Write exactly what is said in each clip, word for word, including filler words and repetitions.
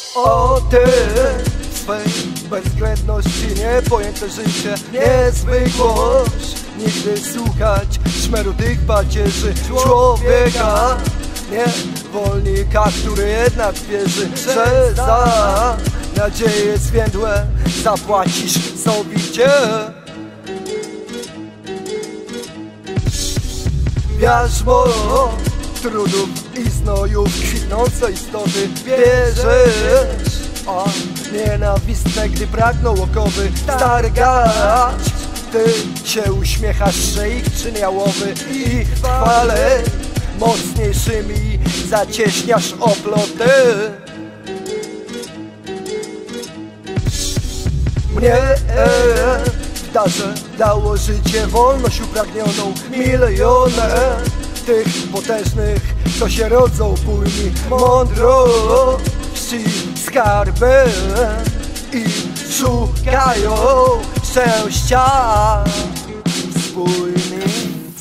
O ty, swej bezwzględności niepojęte życie, niezwykłość. Nigdy słuchać szmeru tych pacierzy człowieka, niewolnika, który jednak wierzy, że za nadzieje zwiędłe zapłacisz sowicie. Jarzmo trudów i znojów kwitnące istoty wierzysz, a nienawistne, gdy pragną okowy stargać. Ty się uśmiechasz, że ich czyn jałowy i chwale mocniejszymi zacieśniasz oploty. Mnie w darze dało życie, wolność upragnioną milionem tych potężnych, co się rodzą bujni mądrości skarby i szukają szczęścia wspólni.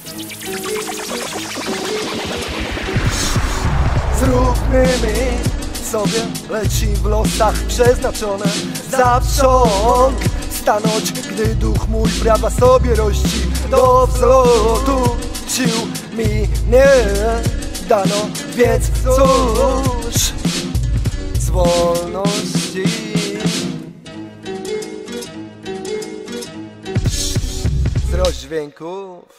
Zróbmy mi sobie, lecz im w losach przeznaczone zawsiąg stanąć, gdy duch mój prawa sobie rości do wzlotu. Sił mi nie dano, więc cóż z wolności. Z rozdźwięków